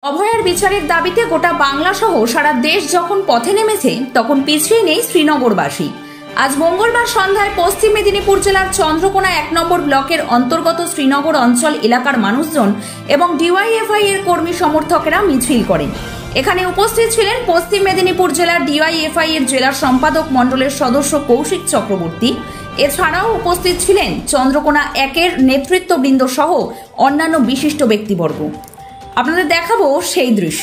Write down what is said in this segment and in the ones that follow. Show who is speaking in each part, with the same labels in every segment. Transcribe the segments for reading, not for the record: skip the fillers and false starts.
Speaker 1: অভয়ার বিচারের দাবিতে গোটা বাংলা সহ সারা দেশ যখন পথে নেমেছে তখন পিছিয়ে নেই শ্রীনগরবাসী। আজ মঙ্গলবার সন্ধ্যায় পশ্চিম মেদিনীপুর জেলার চন্দ্রকোনা ১ নম্বর ব্লকের অন্তর্গত শ্রীনগর অঞ্চল এলাকার মানুষজন এবং ডিওয়াইএফআই এর কর্মী সমর্থকেরা মিছিল করেন। এখানে উপস্থিত ছিলেন পশ্চিম মেদিনীপুর জেলার ডিওয়াইএফআই এর জেলা সম্পাদক মণ্ডলের সদস্য কৌশিক চক্রবর্তী। এছাড়াও উপস্থিত ছিলেন চন্দ্রকোনা ১-এর নেতৃত্ববৃন্দ সহ অন্যান্য বিশিষ্ট ব্যক্তিবর্গ। আপনাদের দেখাবো সেই দৃশ্য।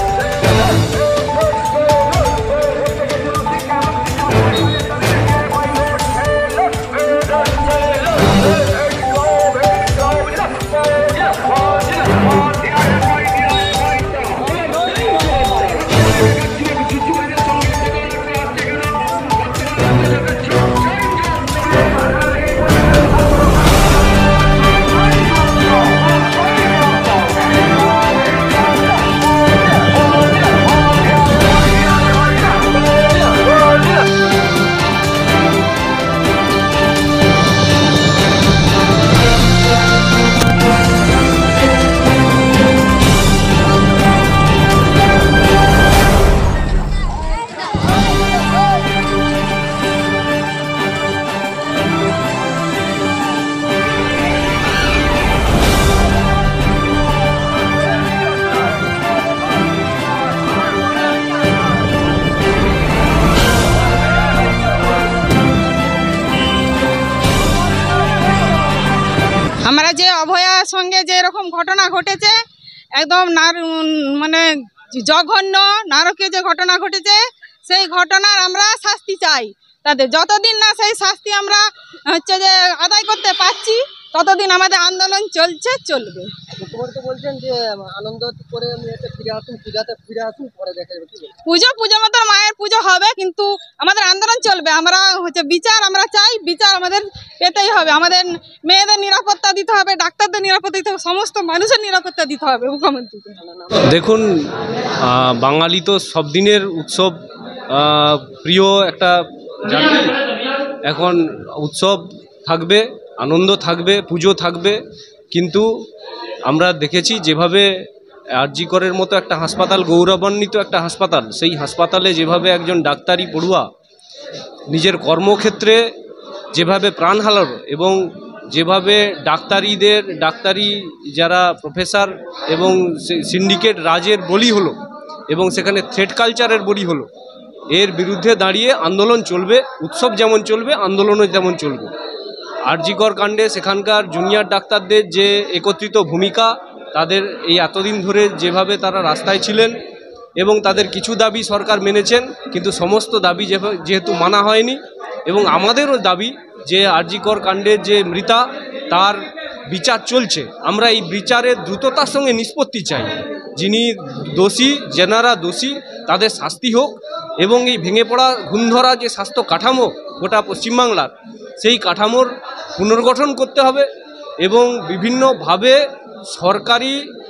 Speaker 2: আমরা যে অভয়ার সঙ্গে যে এরকম ঘটনা ঘটেছে, একদম মানে জঘন্য নারকীয় যে ঘটনা ঘটেছে, সেই ঘটনার আমরা শাস্তি চাই। তাদের যতদিন না সেই শাস্তি আমরা যে আদায় করতে পারছি ততদিন আমাদের আন্দোলন চলবে।
Speaker 3: মুখ্যমন্ত্রী বলছেন যে আনন্দ করে ফিরে আসুন, পূজাতে ফিরে আসুন, পরে দেখা যাবে।
Speaker 2: পুজোর মতো মায়ের পুজো হবে, কিন্তু আমাদের আন্দোলন চলবে। আমরা বিচার আমরা চাই, বিচার আমাদের পেতেই হবে। আমাদের মেয়েদের নিরাপত্তা দিতে হবে, ডাক্তারদের নিরাপত্তা দিতে হবে, সমস্ত মানুষের নিরাপত্তা দিতে হবে মুখ্যমন্ত্রীকে।
Speaker 4: দেখুন, বাঙালি তো সব দিনের উৎসব প্রিয় একটা জাতি। এখন উৎসব থাকবে, আনন্দ থাকবে, পুজো থাকবে, কিন্তু আমরা দেখেছি যেভাবে আরজি করের মতো একটা হাসপাতাল, গৌরবান্বিত একটা হাসপাতাল, সেই হাসপাতালে যেভাবে একজন ডাক্তারি পড়ুয়া নিজের কর্মক্ষেত্রে যেভাবে প্রাণ হারাল এবং যেভাবে ডাক্তারি যারা প্রফেসর এবং সিন্ডিকেট রাজের বলি হলো এবং সেখানে থ্রেড কালচারের বলি হলো, এর বিরুদ্ধে দাঁড়িয়ে আন্দোলন চলবে। উৎসব যেমন চলবে, আন্দোলনও যেমন চলবে। আরজি কর কাণ্ডে সেখানকার জুনিয়র ডাক্তারদের যে একত্রিত ভূমিকা, তাদের এই এতদিন ধরে যেভাবে তারা রাস্তায় ছিলেন এবং তাদের কিছু দাবি সরকার মেনেছেন, কিন্তু সমস্ত দাবি যেহেতু মানা হয়নি, এবং আমাদেরও দাবি যে আরজি কর কাণ্ডের যে মৃতা তার বিচার চলছে। আমরা এই বিচারের দ্রুততার সঙ্গে নিষ্পত্তি চাই। যিনি দোষী, যেনারা দোষী, তাদের শাস্তি হোক, এবং এই ভেঙে পড়া ঘুমধরা যে স্বাস্থ্য কাঠামো গোটা পশ্চিমবাংলার, সেই কাঠামোর পুনর্গঠন করতে হবে এবং বিভিন্নভাবে সরকারি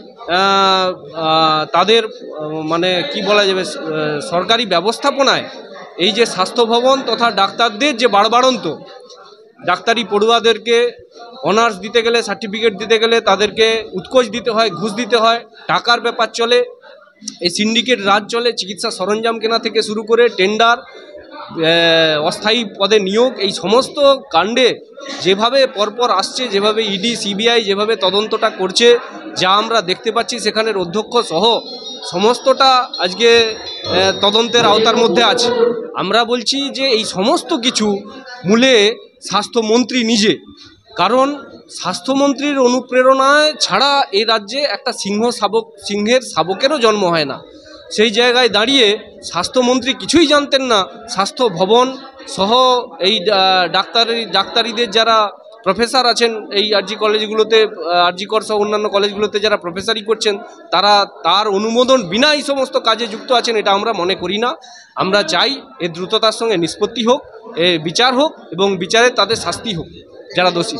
Speaker 4: তাদের মানে কি বলা যাবে, সরকারি ব্যবস্থাপনায় এই যে স্বাস্থ্য ভবন তথা ডাক্তারদের যে বাড়বাড়ন্ত, ডাক্তারি পড়ুয়াদেরকে অনার্স দিতে গেলে, সার্টিফিকেট দিতে গেলে তাদেরকে উৎকোচ দিতে হয়, ঘুষ দিতে হয়, টাকার ব্যাপার চলে, এই সিন্ডিকেট রাজ চলে, চিকিৎসা সরঞ্জাম কেনা থেকে শুরু করে টেন্ডার, অস্থায়ী পদে নিয়োগ, এই সমস্ত কাণ্ডে যেভাবে পরপর আসছে, যেভাবে ইডি সিবিআই যেভাবে তদন্তটা করছে, যা আমরা দেখতে পাচ্ছি সেখানের অধ্যক্ষ সহ সমস্তটা আজকে তদন্তের আওতার মধ্যে আছে। আমরা বলছি যে এই সমস্ত কিছু মূলে স্বাস্থ্যমন্ত্রী নিজে, কারণ স্বাস্থ্যমন্ত্রীর অনুপ্রেরণায় ছাড়া এই রাজ্যে একটা সিংহের শাবকেরও জন্ম হয় না। সেই জায়গায় দাঁড়িয়ে স্বাস্থ্যমন্ত্রী কিছুই জানতেন না। স্বাস্থ্য ভবন সহ এই ডাক্তারিদের যারা প্রফেসর আছেন এই আরজি কলেজগুলোতে, আরজি কর সহ অন্যান্য কলেজগুলোতে যারা প্রফেসরি করছেন, তার অনুমোদন বিনা এই সমস্ত কাজে যুক্ত আছেন, এটা আমরা মনে করি না। আমরা চাই এর দ্রুততার সঙ্গে নিষ্পত্তি হোক, বিচার হোক এবং বিচারে তাদের শাস্তি হোক যারা দোষী।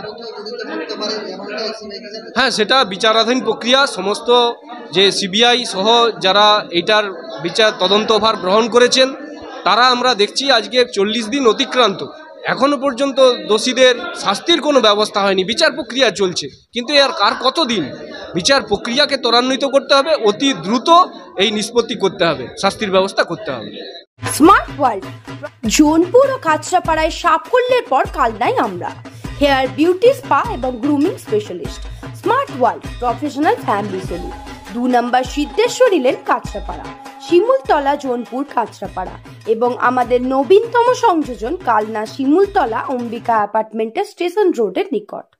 Speaker 4: হ্যাঁ, সেটা বিচারাধীন প্রক্রিয়া। সমস্ত যে সিবিআই সহ যারা এইটার বিচার তদন্তভার গ্রহণ করেছেন, তারা আমরা দেখছি আজকে 40 দিন অতিক্রান্ত, এখনো পর্যন্ত দোষীদের শাস্তির কোনো ব্যবস্থা হয়নি। বিচার প্রক্রিয়া চলছে, কিন্তু আর কতদিন? বিচার প্রক্রিয়াকে ত্বরান্বিত করতে হবে, অতি দ্রুত এই নিষ্পত্তি করতে হবে, শাস্তির ব্যবস্থা করতে হবে।
Speaker 5: স্মার্ট ওয়ার্ল্ড জোনপুর ও কাঁচরাপাড়ায় সাফল্যের পর কালনায় আমরা হেয়ার বিউটি স্পা এবং grooming specialist. Smart world professional family salon, 2 number Siddheshwari lane, Kanchrapara, Shimultala, Jonpur, Kanchrapara এবং আমাদের নবীনতম সংযোজন কালনা শিমুলতলা অম্বিকা অ্যাপার্টমেন্টের স্টেশন রোডের নিকট।